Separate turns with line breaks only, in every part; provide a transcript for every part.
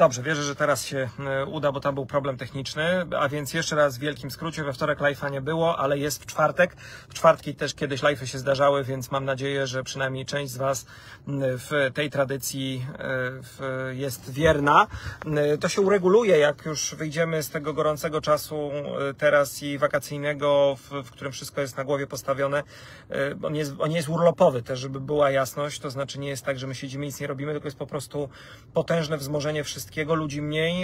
Dobrze, wierzę, że teraz się uda, bo tam był problem techniczny, a więc jeszcze raz w wielkim skrócie, we wtorek live'a nie było, ale jest w czwartek. W czwartki też kiedyś live'y się zdarzały, więc mam nadzieję, że przynajmniej część z Was w tej tradycji jest wierna. To się ureguluje, jak już wyjdziemy z tego gorącego czasu teraz i wakacyjnego, w którym wszystko jest na głowie postawione. On nie jest urlopowy też, żeby była jasność, to znaczy nie jest tak, że my siedzimy, nic nie robimy, tylko jest po prostu potężne wzmożenie wszystkiego, ludzi mniej,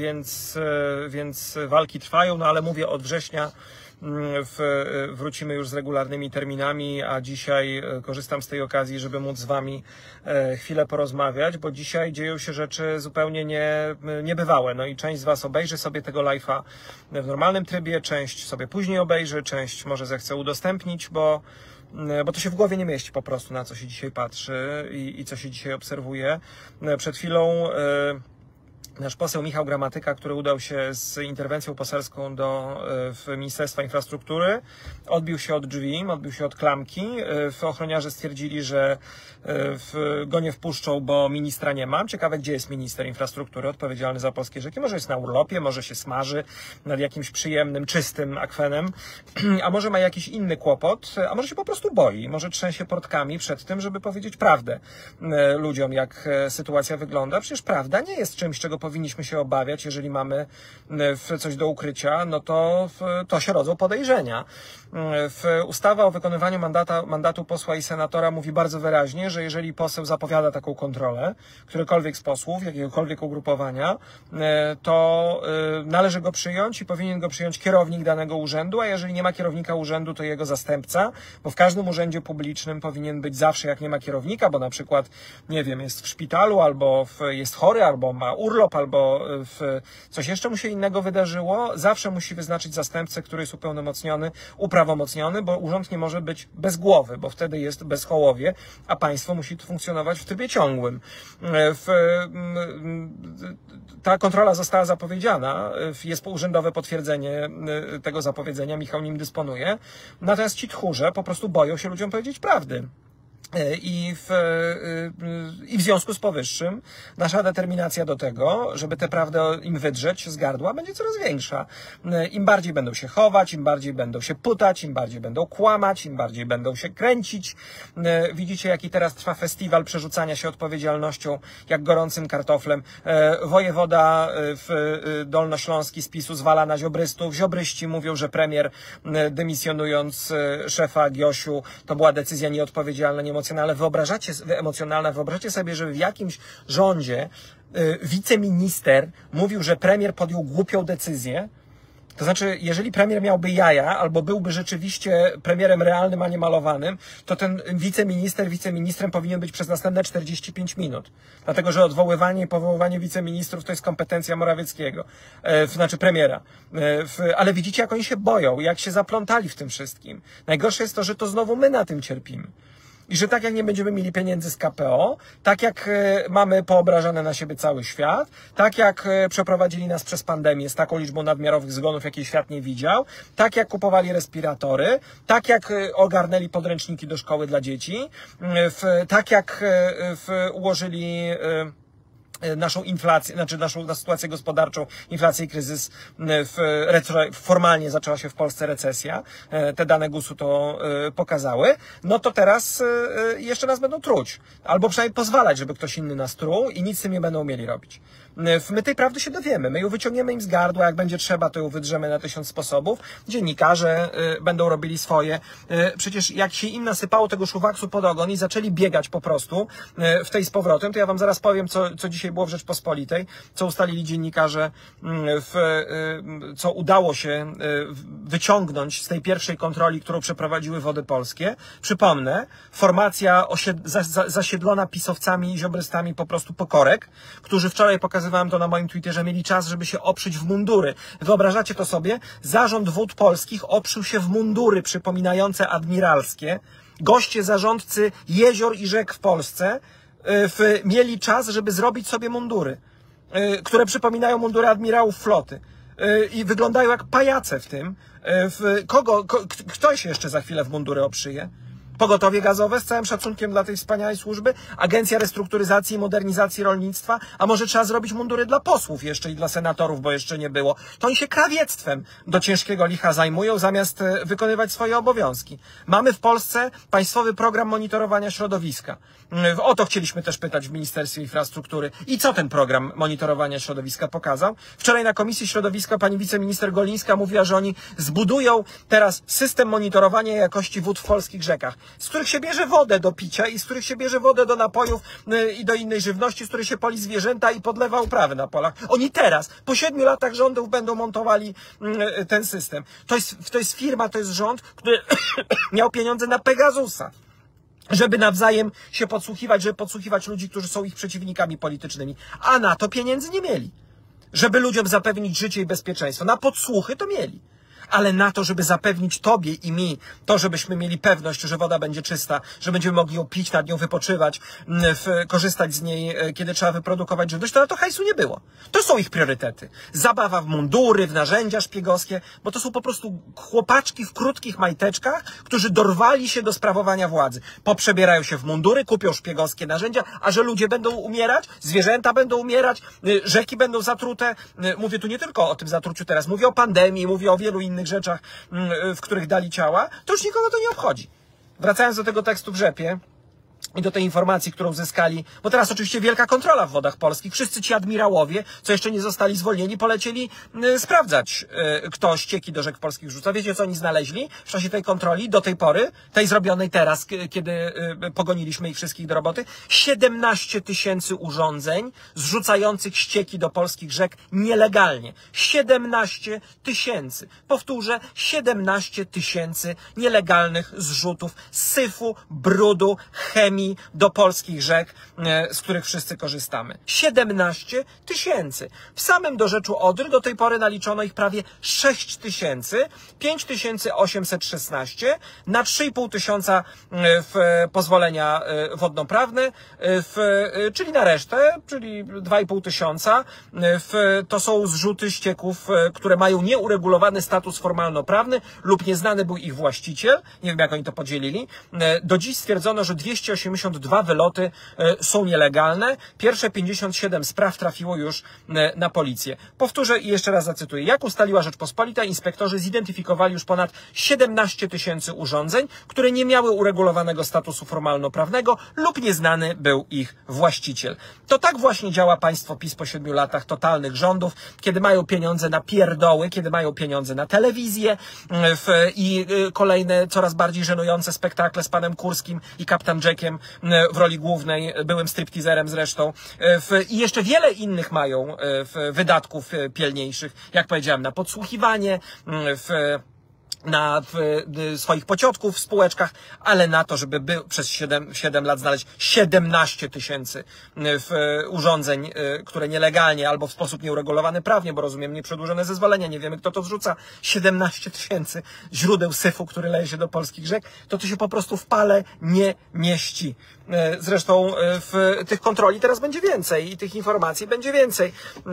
więc walki trwają, no ale mówię, od września wrócimy już z regularnymi terminami, a dzisiaj korzystam z tej okazji, żeby móc z Wami chwilę porozmawiać, bo dzisiaj dzieją się rzeczy zupełnie niebywałe. No i część z Was obejrzy sobie tego live'a w normalnym trybie, część sobie później obejrzy, część może zechce udostępnić, bo to się w głowie nie mieści po prostu, na co się dzisiaj patrzy i co się dzisiaj obserwuje. Przed chwilą nasz poseł Michał Gramatyka, który udał się z interwencją poselską do Ministerstwa Infrastruktury, odbił się od drzwi, odbił się od klamki. Ochroniarze stwierdzili, że go nie wpuszczą, bo ministra nie ma. Ciekawe, gdzie jest minister infrastruktury odpowiedzialny za polskie rzeki. Może jest na urlopie, może się smaży nad jakimś przyjemnym, czystym akwenem, a może ma jakiś inny kłopot, a może się po prostu boi, może trzęsie portkami przed tym, żeby powiedzieć prawdę ludziom, jak sytuacja wygląda. Przecież prawda nie jest czymś, czego powinniśmy się obawiać. Jeżeli mamy coś do ukrycia, no to się rodzą podejrzenia. Ustawa o wykonywaniu mandatu posła i senatora mówi bardzo wyraźnie, że jeżeli poseł zapowiada taką kontrolę, którykolwiek z posłów, jakiegokolwiek ugrupowania, to należy go przyjąć i powinien go przyjąć kierownik danego urzędu, a jeżeli nie ma kierownika urzędu, to jego zastępca, bo w każdym urzędzie publicznym powinien być zawsze, jak nie ma kierownika, bo na przykład, nie wiem, jest w szpitalu, albo jest chory, albo ma urlop, albo coś jeszcze mu się innego wydarzyło, zawsze musi wyznaczyć zastępcę, który jest upełnomocniony, uprawomocniony, bo urząd nie może być bez głowy, bo wtedy jest bezhołowie, a państwo musi funkcjonować w trybie ciągłym. Ta kontrola została zapowiedziana, jest urzędowe potwierdzenie tego zapowiedzenia, Michał nim dysponuje, natomiast ci tchórze po prostu boją się ludziom powiedzieć prawdy. I w związku z powyższym nasza determinacja do tego, żeby tę prawdę im wydrzeć z gardła, będzie coraz większa. Im bardziej będą się chować, im bardziej będą się putać, im bardziej będą kłamać, im bardziej będą się kręcić. Widzicie, jaki teraz trwa festiwal przerzucania się odpowiedzialnością jak gorącym kartoflem. Wojewoda dolnośląski z PiS-u zwala na ziobrystów. Ziobryści mówią, że premier, dymisjonując szefa GIOŚ-u, to była decyzja nieodpowiedzialna, emocjonalna. Wyobraźcie sobie, że w jakimś rządzie wiceminister mówił, że premier podjął głupią decyzję. To znaczy, jeżeli premier miałby jaja, albo byłby rzeczywiście premierem realnym, a nie malowanym, to ten wiceministrem powinien być przez następne 45 minut. Dlatego, że odwoływanie i powoływanie wiceministrów to jest kompetencja Morawieckiego, znaczy premiera. Ale widzicie, jak oni się boją, jak się zaplątali w tym wszystkim. Najgorsze jest to, że to znowu my na tym cierpimy. I że tak jak nie będziemy mieli pieniędzy z KPO, tak jak mamy poobrażane na siebie cały świat, tak jak przeprowadzili nas przez pandemię z taką liczbą nadmiarowych zgonów, jakiej świat nie widział, tak jak kupowali respiratory, tak jak ogarnęli podręczniki do szkoły dla dzieci, tak jak ułożyli naszą inflację, znaczy naszą sytuację gospodarczą, inflację i kryzys, formalnie zaczęła się w Polsce recesja, te dane GUS-u to pokazały, no to teraz jeszcze nas będą truć, albo przynajmniej pozwalać, żeby ktoś inny nas truł i nic z tym nie będą mieli robić. My tej prawdy się dowiemy, my ją wyciągniemy im z gardła, jak będzie trzeba, to ją wydrzemy na 1000 sposobów, dziennikarze będą robili swoje. Przecież jak się im nasypało tego szuwaksu pod ogon i zaczęli biegać po prostu w tej z powrotem, to ja wam zaraz powiem, co dzisiaj było w Rzeczpospolitej, co ustalili dziennikarze, co udało się wyciągnąć z tej pierwszej kontroli, którą przeprowadziły Wody Polskie. Przypomnę, formacja zasiedlona pisowcami i ziobrystami po prostu pokorek, którzy wczoraj pokazywałem to na moim Twitterze, mieli czas, żeby się oprzeć w mundury. Wyobrażacie to sobie? Zarząd Wód Polskich oprzył się w mundury przypominające admiralskie. Goście zarządcy jezior i rzek w Polsce mieli czas, żeby zrobić sobie mundury, które przypominają mundury admirałów floty i wyglądają jak pajace w tym. Kto się jeszcze za chwilę w mundury oprzyje? Pogotowie gazowe, z całym szacunkiem dla tej wspaniałej służby, Agencja Restrukturyzacji i Modernizacji Rolnictwa, a może trzeba zrobić mundury dla posłów jeszcze i dla senatorów, bo jeszcze nie było. To oni się krawiectwem do ciężkiego licha zajmują, zamiast wykonywać swoje obowiązki. Mamy w Polsce państwowy program monitorowania środowiska. O to chcieliśmy też pytać w Ministerstwie Infrastruktury. I co ten program monitorowania środowiska pokazał? Wczoraj na Komisji Środowiska pani wiceminister Golińska mówiła, że oni zbudują teraz system monitorowania jakości wód w polskich rzekach, z których się bierze wodę do picia i z których się bierze wodę do napojów i do innej żywności, z której się poli zwierzęta i podlewa uprawy na polach. Oni teraz, po 7 latach rządów, będą montowali ten system. To jest firma, to jest rząd, który miał pieniądze na Pegasusa, żeby nawzajem się podsłuchiwać, żeby podsłuchiwać ludzi, którzy są ich przeciwnikami politycznymi. A na to pieniędzy nie mieli. Żeby ludziom zapewnić życie i bezpieczeństwo. Na podsłuchy to mieli. Ale na to, żeby zapewnić tobie i mi to, żebyśmy mieli pewność, że woda będzie czysta, że będziemy mogli ją pić, nad nią wypoczywać, korzystać z niej, kiedy trzeba wyprodukować żywność, to na to hajsu nie było. To są ich priorytety. Zabawa w mundury, w narzędzia szpiegowskie, bo to są po prostu chłopaczki w krótkich majteczkach, którzy dorwali się do sprawowania władzy. Poprzebierają się w mundury, kupią szpiegowskie narzędzia, a że ludzie będą umierać, zwierzęta będą umierać, rzeki będą zatrute. Mówię tu nie tylko o tym zatruciu teraz, mówię o pandemii, mówię o wielu innych rzeczach, w których dali ciała, to już nikogo to nie obchodzi. Wracając do tego tekstu w Rzepie i do tej informacji, którą uzyskali, bo teraz oczywiście wielka kontrola w wodach polskich, wszyscy ci admirałowie, co jeszcze nie zostali zwolnieni, polecieli sprawdzać, kto ścieki do rzek polskich wrzuca. Wiecie, co oni znaleźli w czasie tej kontroli, do tej pory, tej zrobionej teraz, kiedy pogoniliśmy ich wszystkich do roboty? 17 000 urządzeń zrzucających ścieki do polskich rzek nielegalnie. 17 000. Powtórzę, 17 000 nielegalnych zrzutów syfu, brudu, chemii do polskich rzek, z których wszyscy korzystamy. 17 000. W samym dorzeczu Odry do tej pory naliczono ich prawie 6 000, 5816 na 3500 w pozwolenia wodnoprawne, czyli na resztę, czyli 2500. To są zrzuty ścieków, które mają nieuregulowany status formalno-prawny lub nieznany był ich właściciel. Nie wiem, jak oni to podzielili. Do dziś stwierdzono, że 282 wyloty są nielegalne. Pierwsze 57 spraw trafiło już na policję. Powtórzę i jeszcze raz zacytuję. Jak ustaliła Rzeczpospolita, inspektorzy zidentyfikowali już ponad 17 000 urządzeń, które nie miały uregulowanego statusu formalno-prawnego lub nieznany był ich właściciel. To tak właśnie działa państwo PiS po 7 latach totalnych rządów, kiedy mają pieniądze na pierdoły, kiedy mają pieniądze na telewizję i kolejne coraz bardziej żenujące spektakle z panem Kurskim i Kaptan Jackiem w roli głównej, byłym stripteaserem zresztą. I jeszcze wiele innych mają wydatków pilniejszych, jak powiedziałem, na podsłuchiwanie, na swoich pociotków w spółeczkach, ale na to, żeby przez 7 lat znaleźć 17 000 urządzeń, które nielegalnie albo w sposób nieuregulowany prawnie, bo rozumiem, nieprzedłużone zezwolenia, nie wiemy, kto to zrzuca, 17 000 źródeł syfu, który leje się do polskich rzek, to się po prostu w pale nie mieści. Zresztą w tych kontroli teraz będzie więcej i tych informacji będzie więcej.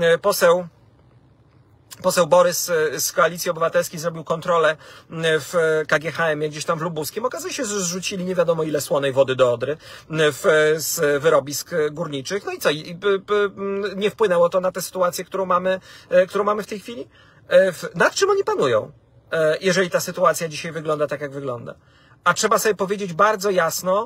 Poseł Borys z Koalicji Obywatelskiej zrobił kontrolę w KGHM gdzieś tam w Lubuskiem. Okazuje się, że zrzucili nie wiadomo ile słonej wody do Odry z wyrobisk górniczych. No i co? Nie wpłynęło to na tę sytuację, którą mamy w tej chwili? Nad czym oni panują, jeżeli ta sytuacja dzisiaj wygląda tak, jak wygląda? A trzeba sobie powiedzieć bardzo jasno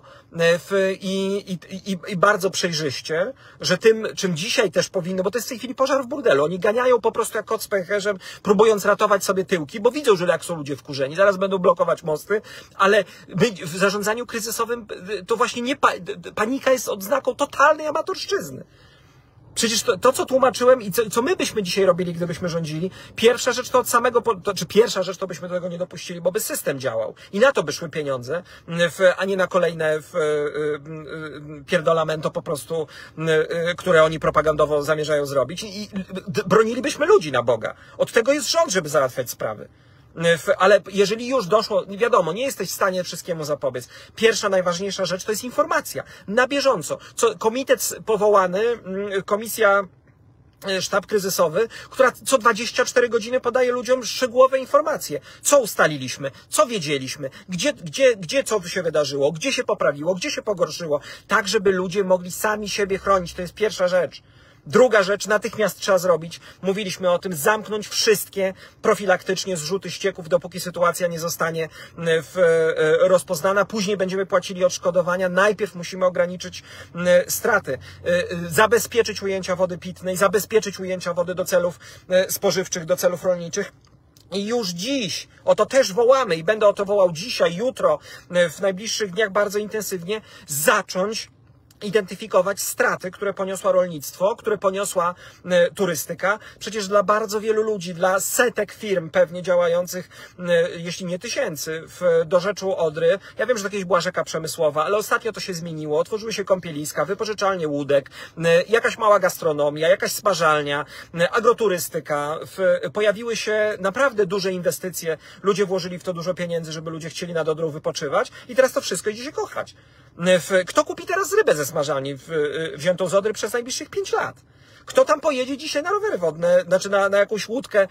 i bardzo przejrzyście, że tym, czym dzisiaj też powinno, bo to jest w tej chwili pożar w burdelu. Oni ganiają po prostu jak kot z pęcherzem, próbując ratować sobie tyłki, bo widzą, że jak są ludzie wkurzeni, zaraz będą blokować mosty, ale w zarządzaniu kryzysowym to właśnie nie panika jest odznaką totalnej amatorszczyzny. Przecież to, co tłumaczyłem i co my byśmy dzisiaj robili, gdybyśmy rządzili, pierwsza rzecz to od samego, pierwsza rzecz to byśmy do tego nie dopuścili, bo by system działał. I na to by szły pieniądze, a nie na kolejne pierdolamento po prostu, które oni propagandowo zamierzają zrobić. I bronilibyśmy ludzi na Boga. Od tego jest rząd, żeby załatwiać sprawy. Ale jeżeli już doszło, wiadomo, nie jesteś w stanie wszystkiemu zapobiec. Pierwsza, najważniejsza rzecz to jest informacja. Na bieżąco. Komitet powołany, komisja sztab kryzysowy, która co 24 godziny podaje ludziom szczegółowe informacje. Co ustaliliśmy, co wiedzieliśmy, gdzie co się wydarzyło, gdzie się poprawiło, gdzie się pogorszyło, tak żeby ludzie mogli sami siebie chronić. To jest pierwsza rzecz. Druga rzecz, natychmiast trzeba zrobić, mówiliśmy o tym, zamknąć wszystkie profilaktycznie zrzuty ścieków, dopóki sytuacja nie zostanie rozpoznana. Później będziemy płacili odszkodowania. Najpierw musimy ograniczyć straty, zabezpieczyć ujęcia wody pitnej, zabezpieczyć ujęcia wody do celów spożywczych, do celów rolniczych. I już dziś, o to też wołamy i będę o to wołał dzisiaj, jutro, w najbliższych dniach bardzo intensywnie, zacząć identyfikować straty, które poniosła rolnictwo, które poniosła turystyka. Przecież dla bardzo wielu ludzi, dla setek firm pewnie działających, jeśli nie tysięcy, w dorzeczu Odry. Ja wiem, że to kiedyś była rzeka przemysłowa, ale ostatnio to się zmieniło. Otworzyły się kąpieliska, wypożyczalnie łódek, jakaś mała gastronomia, jakaś smażalnia, agroturystyka. Pojawiły się naprawdę duże inwestycje. Ludzie włożyli w to dużo pieniędzy, żeby ludzie chcieli nad Odrą wypoczywać i teraz to wszystko idzie się kochać. Kto kupi teraz rybę ze smażalni wziętą z Odry przez najbliższych 5 lat? Kto tam pojedzie dzisiaj na rowery wodne, znaczy na jakąś łódkę,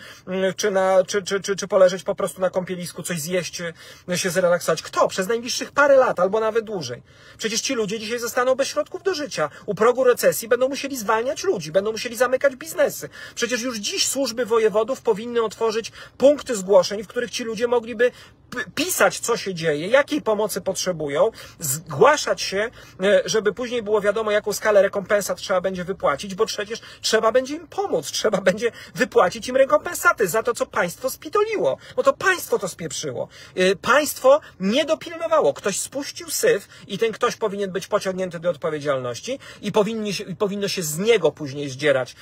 czy poleżeć po prostu na kąpielisku, coś zjeść, się zrelaksować? Kto? Przez najbliższych parę lat, albo nawet dłużej. Przecież ci ludzie dzisiaj zostaną bez środków do życia. U progu recesji będą musieli zwalniać ludzi, będą musieli zamykać biznesy. Przecież już dziś służby wojewodów powinny otworzyć punkty zgłoszeń, w których ci ludzie mogliby pisać, co się dzieje, jakiej pomocy potrzebują, zgłaszać się, żeby później było wiadomo, jaką skalę rekompensat trzeba będzie wypłacić, bo przecież trzeba będzie im pomóc, trzeba będzie wypłacić im rekompensaty za to, co państwo spitoliło, bo to państwo to spieprzyło. Państwo nie dopilnowało, ktoś spuścił syf i ten ktoś powinien być pociągnięty do odpowiedzialności i powinno się z niego później zdzierać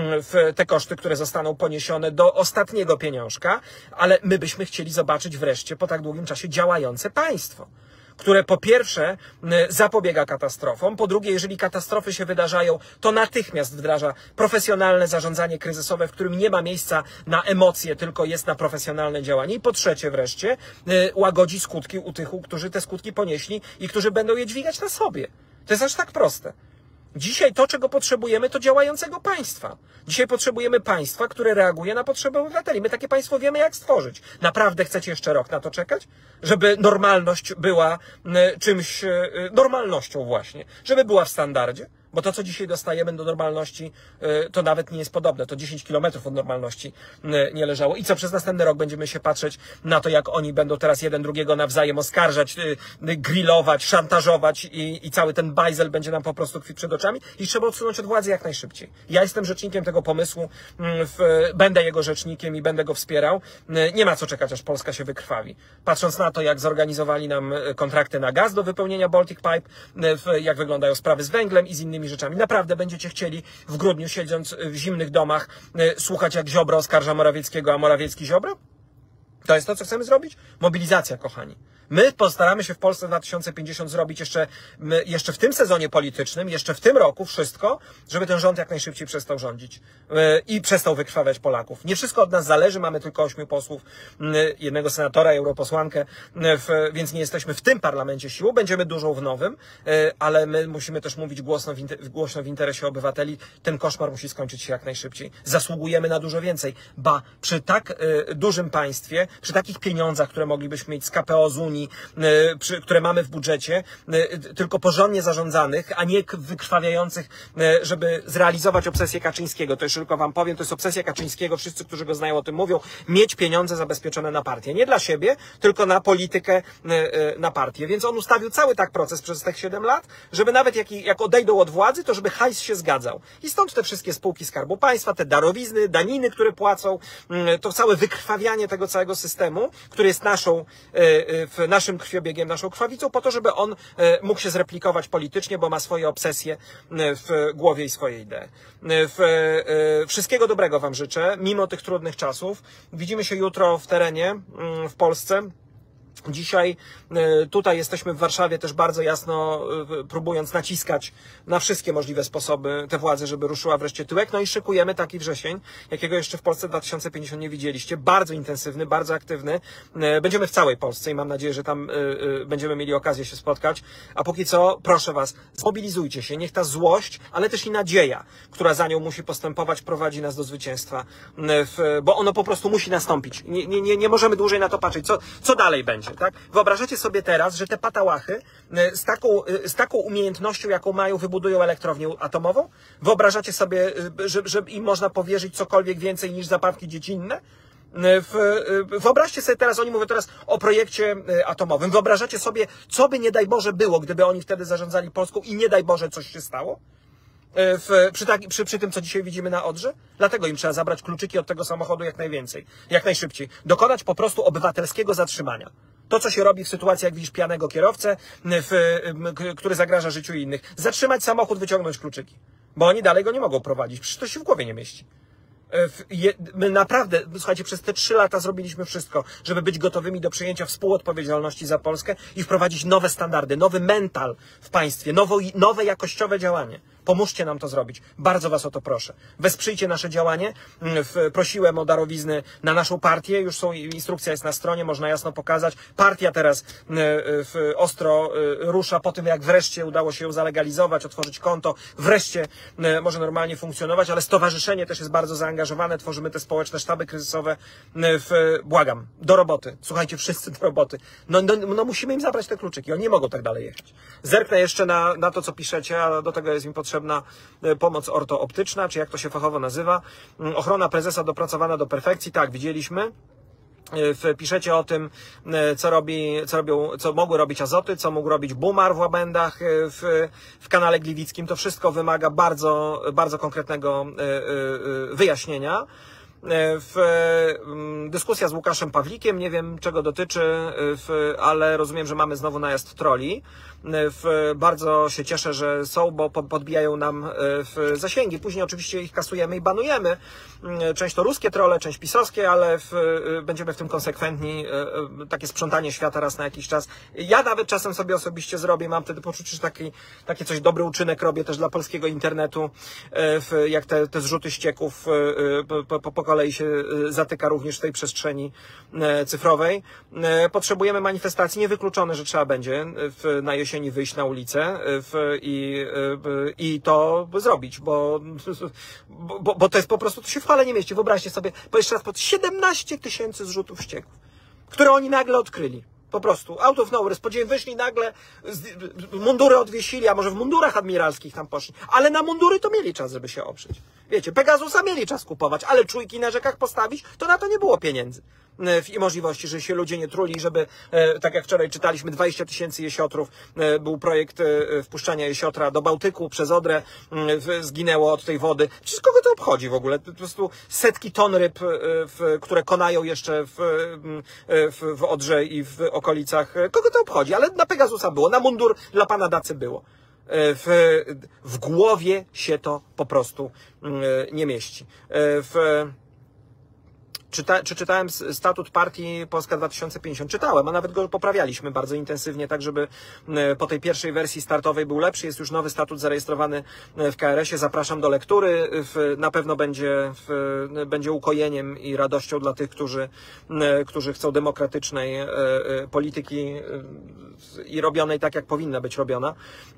w te koszty, które zostaną poniesione do ostatniego pieniążka, ale my byśmy chcieli zobaczyć wreszcie po tak długim czasie działające państwo, które po pierwsze zapobiega katastrofom, po drugie, jeżeli katastrofy się wydarzają, to natychmiast wdraża profesjonalne zarządzanie kryzysowe, w którym nie ma miejsca na emocje, tylko jest na profesjonalne działanie i po trzecie wreszcie łagodzi skutki u tych, którzy te skutki ponieśli i którzy będą je dźwigać na sobie. To jest aż tak proste. Dzisiaj to, czego potrzebujemy, to działającego państwa. Dzisiaj potrzebujemy państwa, które reaguje na potrzeby obywateli. My takie państwo wiemy, jak stworzyć. Naprawdę chcecie jeszcze rok na to czekać? Żeby normalność była czymś, normalnością właśnie. Żeby była w standardzie? Bo to, co dzisiaj dostajemy do normalności, to nawet nie jest podobne. To 10 kilometrów od normalności nie leżało. I co, przez następny rok będziemy się patrzeć na to, jak oni będą teraz jeden drugiego nawzajem oskarżać, grillować, szantażować i cały ten bajzel będzie nam po prostu kwit przed oczami i trzeba odsunąć od władzy jak najszybciej. Ja jestem rzecznikiem tego pomysłu, będę jego rzecznikiem i będę go wspierał. Nie ma co czekać, aż Polska się wykrwawi. Patrząc na to, jak zorganizowali nam kontrakty na gaz do wypełnienia Baltic Pipe, jak wyglądają sprawy z węglem i z innymi rzeczami. Naprawdę będziecie chcieli w grudniu, siedząc w zimnych domach, słuchać, jak Ziobro oskarża Morawieckiego, a Morawiecki Ziobro? To jest to, co chcemy zrobić? Mobilizacja, kochani. My postaramy się w Polsce 2050 zrobić jeszcze w tym sezonie politycznym, jeszcze w tym roku wszystko, żeby ten rząd jak najszybciej przestał rządzić i przestał wykrwawiać Polaków. Nie wszystko od nas zależy, mamy tylko 8 posłów, jednego senatora, europosłankę, więc nie jesteśmy w tym parlamencie siłą, będziemy dużą w nowym, ale my musimy też mówić głośno w interesie obywateli. Ten koszmar musi skończyć się jak najszybciej. Zasługujemy na dużo więcej, ba przy tak dużym państwie, przy takich pieniądzach, które moglibyśmy mieć z KPO, z Unii, które mamy w budżecie, tylko porządnie zarządzanych, a nie wykrwawiających, żeby zrealizować obsesję Kaczyńskiego. To jeszcze tylko wam powiem, to jest obsesja Kaczyńskiego, wszyscy, którzy go znają, o tym mówią, mieć pieniądze zabezpieczone na partię. Nie dla siebie, tylko na politykę, na partię. Więc on ustawił cały tak proces przez tych 7 lat, żeby nawet jak odejdą od władzy, to żeby hajs się zgadzał. I stąd te wszystkie spółki Skarbu Państwa, te darowizny, daniny, które płacą, to całe wykrwawianie tego całego systemu, który jest naszym krwiobiegiem, naszą krwawicą, po to, żeby on mógł się zreplikować politycznie, bo ma swoje obsesje w głowie i swoje idee. Wszystkiego dobrego wam życzę, mimo tych trudnych czasów. Widzimy się jutro w terenie w Polsce. Dzisiaj tutaj jesteśmy w Warszawie też bardzo jasno próbując naciskać na wszystkie możliwe sposoby te władze, żeby ruszyła wreszcie tyłek. No i szykujemy taki wrzesień, jakiego jeszcze w Polsce 2050 nie widzieliście. Bardzo intensywny, bardzo aktywny. Będziemy w całej Polsce i mam nadzieję, że tam będziemy mieli okazję się spotkać. A póki co, proszę Was, zmobilizujcie się. Niech ta złość, ale też i nadzieja, która za nią musi postępować, prowadzi nas do zwycięstwa. Bo ono po prostu musi nastąpić. Nie możemy dłużej na to patrzeć. Co dalej będzie? Tak? Wyobrażacie sobie teraz, że te patałachy z taką umiejętnością, jaką mają, wybudują elektrownię atomową? Wyobrażacie sobie, że im można powierzyć cokolwiek więcej niż zabawki dziecinne? Wyobraźcie sobie teraz, oni mówią teraz o projekcie atomowym. Wyobrażacie sobie, co by nie daj Boże było, gdyby oni wtedy zarządzali Polską i nie daj Boże coś się stało? Przy tym, co dzisiaj widzimy na Odrze? Dlatego im trzeba zabrać kluczyki od tego samochodu jak najwięcej, jak najszybciej. Dokonać po prostu obywatelskiego zatrzymania. To, co się robi w sytuacji, jak widzisz pijanego kierowcę, który zagraża życiu innych. Zatrzymać samochód, wyciągnąć kluczyki. Bo oni dalej go nie mogą prowadzić. Przecież to się w głowie nie mieści. My naprawdę, słuchajcie, przez te 3 lata zrobiliśmy wszystko, żeby być gotowymi do przyjęcia współodpowiedzialności za Polskę i wprowadzić nowe standardy, nowy mental w państwie, nowe jakościowe działanie. Pomóżcie nam to zrobić. Bardzo Was o to proszę. Wesprzyjcie nasze działanie. Prosiłem o darowizny na naszą partię. Już instrukcja jest na stronie, można jasno pokazać. Partia teraz ostro rusza po tym, jak wreszcie udało się ją zalegalizować, otworzyć konto. Wreszcie może normalnie funkcjonować, ale stowarzyszenie też jest bardzo zaangażowane. Tworzymy te społeczne sztaby kryzysowe. Błagam, do roboty. Słuchajcie, wszyscy do roboty. No musimy im zabrać te kluczyki. Oni nie mogą tak dalej jechać. Zerknę jeszcze na to, co piszecie, a do tego jest mi potrzebna pomoc ortooptyczna, czy jak to się fachowo nazywa. Ochrona prezesa dopracowana do perfekcji. Tak, widzieliśmy. Piszecie o tym, co mogły robić Azoty, co mógł robić Bumar w Łabędach, w kanale Gliwickim. To wszystko wymaga bardzo, bardzo konkretnego wyjaśnienia. Dyskusja z Łukaszem Pawlikiem, nie wiem czego dotyczy, ale rozumiem, że mamy znowu najazd trolli. Bardzo się cieszę, że są, bo podbijają nam zasięgi. Później oczywiście ich kasujemy i banujemy. Część to ruskie trolle, część pisowskie, ale będziemy w tym konsekwentni. Takie sprzątanie świata raz na jakiś czas. Ja nawet czasem sobie osobiście zrobię, mam wtedy poczucie, że taki coś dobry uczynek robię też dla polskiego internetu, jak te zrzuty ścieków po kolei się zatyka również w tej przestrzeni cyfrowej. Potrzebujemy manifestacji, niewykluczone, że trzeba będzie na jesieni wyjść na ulicę i to zrobić, bo to jest po prostu, to się w chwale nie mieści. Wyobraźcie sobie, bo jeszcze raz, pod 17 000 zrzutów ścieków, które oni nagle odkryli. Po prostu, out of nowhere, wyszli nagle, mundury odwiesili, a może w mundurach admiralskich tam poszli, ale na mundury to mieli czas, żeby się oprzeć. Wiecie, Pegasusa mieli czas kupować, ale czujki na rzekach postawić, to na to nie było pieniędzy i możliwości, że się ludzie nie truli, żeby, tak jak wczoraj czytaliśmy, 20 000 jesiotrów, był projekt wpuszczania jesiotra do Bałtyku przez Odrę, zginęło od tej wody. Przecież kogo to obchodzi w ogóle? Po prostu setki ton ryb, które konają jeszcze w Odrze i w okolicach. Kogo to obchodzi? Ale na Pegasusa było, na mundur dla pana Dacy było. W głowie się to po prostu nie mieści. Czy czytałem statut partii Polska 2050? Czytałem, a nawet go poprawialiśmy bardzo intensywnie, tak żeby po tej pierwszej wersji startowej był lepszy. Jest już nowy statut zarejestrowany w KRS-ie. Zapraszam do lektury. Na pewno będzie ukojeniem i radością dla tych, którzy chcą demokratycznej polityki i robionej tak, jak powinna być robiona.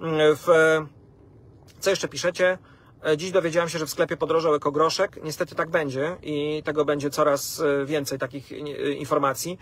Co jeszcze piszecie? Dziś dowiedziałem się, że w sklepie podrożał ekogroszek. Niestety tak będzie i tego będzie coraz więcej takich informacji.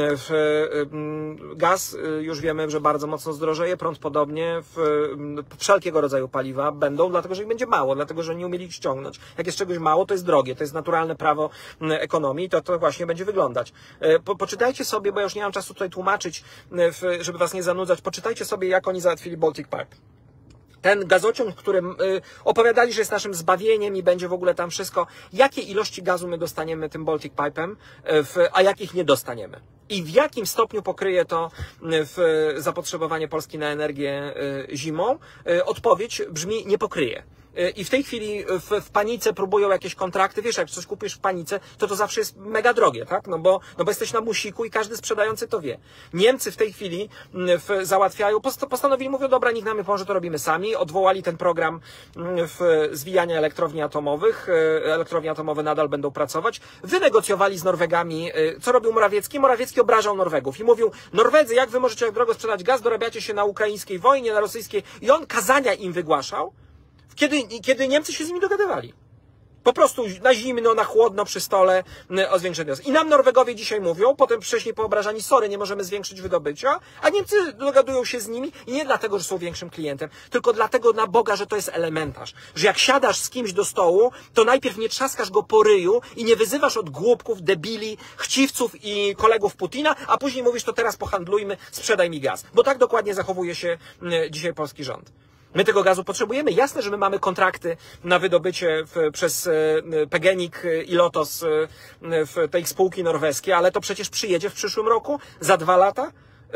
Gaz już wiemy, że bardzo mocno zdrożeje, prąd podobnie, wszelkiego rodzaju paliwa będą, dlatego że ich będzie mało, dlatego że nie umieli ich ściągnąć. Jak jest czegoś mało, to jest drogie, to jest naturalne prawo ekonomii, to właśnie będzie wyglądać. Poczytajcie sobie, bo ja już nie mam czasu tutaj tłumaczyć, żeby was nie zanudzać, poczytajcie sobie, jak oni załatwili Baltic Pipe. Ten gazociąg, którym opowiadali, że jest naszym zbawieniem i będzie w ogóle tam wszystko. Jakie ilości gazu my dostaniemy tym Baltic Pipe'em, a jakich nie dostaniemy? I w jakim stopniu pokryje to zapotrzebowanie Polski na energię zimą? Odpowiedź brzmi: nie pokryje. i w tej chwili w panice próbują jakieś kontrakty. Wiesz, jak coś kupisz w panice, to zawsze jest mega drogie, tak? No bo jesteś na musiku i każdy sprzedający to wie. Niemcy w tej chwili załatwiają, postanowili, mówią, dobra, nikt nam nie pomoże, to robimy sami. Odwołali ten program zwijania elektrowni atomowych. Elektrownie atomowe nadal będą pracować. Wynegocjowali z Norwegami, co robił Morawiecki. Morawiecki obrażał Norwegów i mówił, Norwedzy, jak wy możecie jak drogo sprzedać gaz, dorabiacie się na ukraińskiej wojnie, na rosyjskiej. I on kazania im wygłaszał, kiedy Niemcy się z nimi dogadywali. Po prostu na zimno, na chłodno przy stole o zwiększeniu gazu. I nam Norwegowie dzisiaj mówią, potem wcześniej poobrażani, sorry, nie możemy zwiększyć wydobycia, a Niemcy dogadują się z nimi i nie dlatego, że są większym klientem, tylko dlatego na Boga, że to jest elementarz. Że jak siadasz z kimś do stołu, to najpierw nie trzaskasz go po ryju i nie wyzywasz od głupków, debili, chciwców i kolegów Putina, a później mówisz, to teraz pohandlujmy, sprzedaj mi gaz. Bo tak dokładnie zachowuje się dzisiaj polski rząd. My tego gazu potrzebujemy. Jasne, że my mamy kontrakty na wydobycie przez PGNiG i Lotos w tej spółki norweskie, ale to przecież przyjedzie w przyszłym roku, za 2 lata.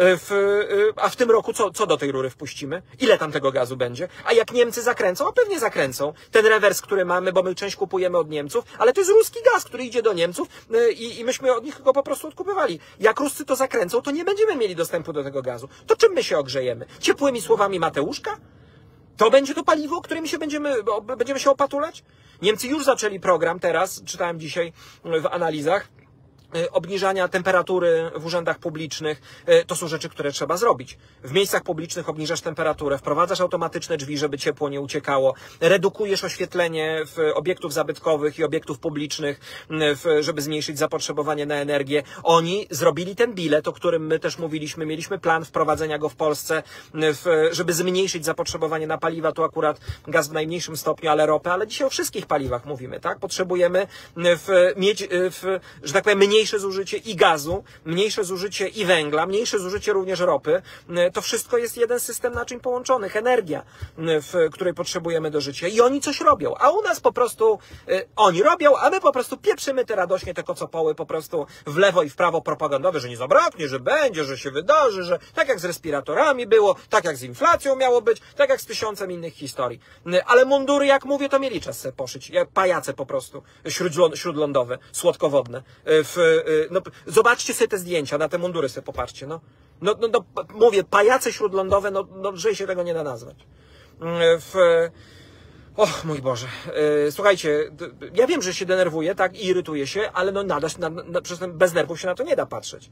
A w tym roku co do tej rury wpuścimy? Ile tam tego gazu będzie? A jak Niemcy zakręcą? A pewnie zakręcą. Ten rewers, który mamy, bo my część kupujemy od Niemców, ale to jest ruski gaz, który idzie do Niemców i myśmy od nich go po prostu odkupywali. Jak Ruscy to zakręcą, to nie będziemy mieli dostępu do tego gazu. To czym my się ogrzejemy? Ciepłymi słowami Mateuszka? To będzie to paliwo, którym będziemy się opatulać? Niemcy już zaczęli program teraz, czytałem dzisiaj w analizach, obniżania temperatury w urzędach publicznych. To są rzeczy, które trzeba zrobić. W miejscach publicznych obniżasz temperaturę, wprowadzasz automatyczne drzwi, żeby ciepło nie uciekało, redukujesz oświetlenie obiektów zabytkowych i obiektów publicznych, żeby zmniejszyć zapotrzebowanie na energię. Oni zrobili ten bilet, o którym my też mówiliśmy, mieliśmy plan wprowadzenia go w Polsce, żeby zmniejszyć zapotrzebowanie na paliwa, tu akurat gaz w najmniejszym stopniu, ale ropę, ale dzisiaj o wszystkich paliwach mówimy, tak? Potrzebujemy mieć, że tak powiem, mniejsze zużycie i gazu, mniejsze zużycie i węgla, mniejsze zużycie również ropy. To wszystko jest jeden system naczyń połączonych, energia, której potrzebujemy do życia. I oni coś robią, a u nas po prostu oni robią, a my po prostu pieprzymy te radośnie, te kocopoły po prostu w lewo i w prawo propagandowe, że nie zabraknie, że będzie, że się wydarzy, że tak jak z respiratorami było, tak jak z inflacją miało być, tak jak z 1000 innych historii. Ale mundury, jak mówię, to mieli czas sobie poszyć. Jak pajace po prostu, śródlądowe, słodkowodne. Zobaczcie sobie te zdjęcia, na te mundury sobie popatrzcie. Mówię, pajace śródlądowe, lżej się tego nie da nazwać. O mój Boże, słuchajcie, ja wiem, że się denerwuję, tak, i irytuję się, ale bez nerwów się na to nie da patrzeć.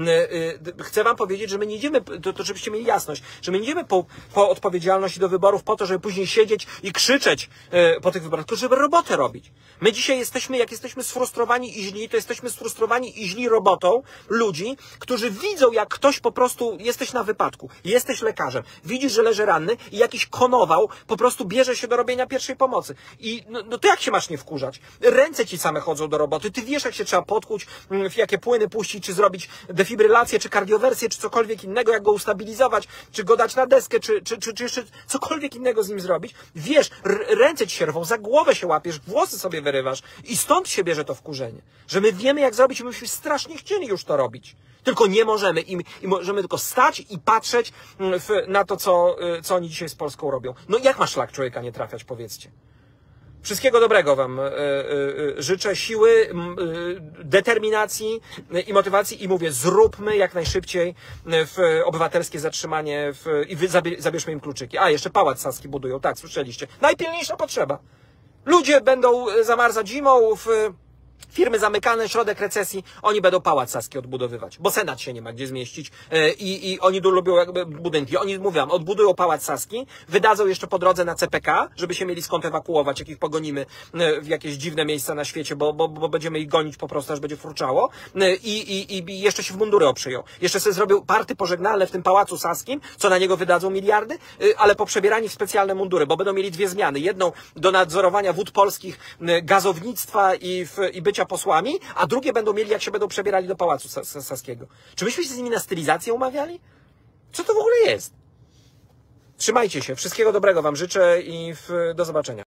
Chcę wam powiedzieć, że my nie idziemy, to żebyście mieli jasność, że my nie idziemy po odpowiedzialność do wyborów po to, żeby później siedzieć i krzyczeć po tych wyborach, tylko żeby robotę robić. My dzisiaj jak jesteśmy sfrustrowani i źli, to jesteśmy sfrustrowani i źli robotą ludzi, którzy widzą, jak ktoś po prostu, jesteś na wypadku, jesteś lekarzem, widzisz, że leży ranny i jakiś konował po prostu bierze się do robienia pierwszej pomocy. I to jak się masz nie wkurzać? Ręce ci same chodzą do roboty, ty wiesz, jak się trzeba potkuć, w jakie płyny puścić, czy zrobić defibrylację, czy kardiowersję, czy cokolwiek innego, jak go ustabilizować, czy go dać na deskę, czy jeszcze cokolwiek innego z nim zrobić. Wiesz, ręce ci się rwą, za głowę się łapiesz, włosy sobie wyrywasz i stąd się bierze to wkurzenie. Że my wiemy, jak zrobić i myśmy strasznie chcieli już to robić. Tylko nie możemy i możemy tylko stać i patrzeć na to, co oni dzisiaj z Polską robią. Jak ma szlak człowieka nie trafiać, powiedzcie? Wszystkiego dobrego wam życzę, siły, determinacji i motywacji i mówię, zróbmy jak najszybciej obywatelskie zatrzymanie i zabierzmy im kluczyki. A, jeszcze Pałac Saski budują, tak, słyszeliście. Najpilniejsza potrzeba. Ludzie będą zamarzać zimą, firmy zamykane, środek recesji, oni będą Pałac Saski odbudowywać, bo Senat się nie ma gdzie zmieścić i oni lubią jakby budynki. Oni mówią, odbudują Pałac Saski, wydadzą jeszcze po drodze na CPK, żeby się mieli skąd ewakuować, jak ich pogonimy w jakieś dziwne miejsca na świecie, bo będziemy ich gonić po prostu, aż będzie furczało i jeszcze się w mundury oprzyją. Jeszcze sobie zrobią party pożegnalne w tym Pałacu Saskim, co na niego wydadzą miliardy, ale poprzebierani w specjalne mundury, bo będą mieli 2 zmiany. Jedną do nadzorowania wód polskich, gazownictwa i bycia posłami, a drugie będą mieli, jak się będą przebierali do Pałacu Saskiego. Czy myśmy się z nimi na stylizację umawiali? Co to w ogóle jest? Trzymajcie się. Wszystkiego dobrego wam życzę i do zobaczenia.